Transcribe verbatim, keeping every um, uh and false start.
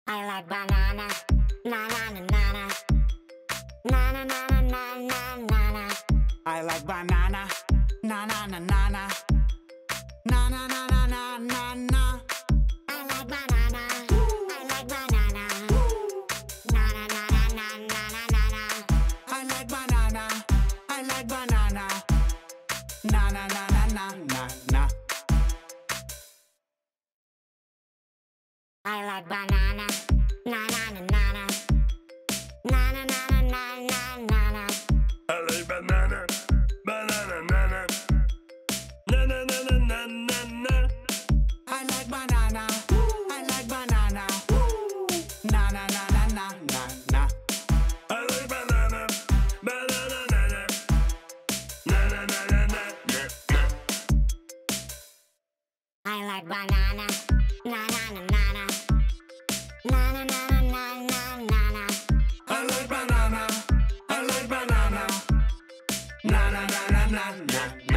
I like banana, na na na na na, na na na na na na na na. I like banana, na na na na na, na na na na na na na. I like banana, I like banana, na na na na na na na na. I like banana, I like banana, na na na na na na na. I like banana, na na na na na, na na na na na na na na. I like banana, banana, nana, na na na na na na na. I like banana, I like banana, na na na na na na na. I like banana, banana, nana, na na na na na na na. I like banana, na na na na na, na na na na na na na na. I like banana, I like banana, na na na na na na na.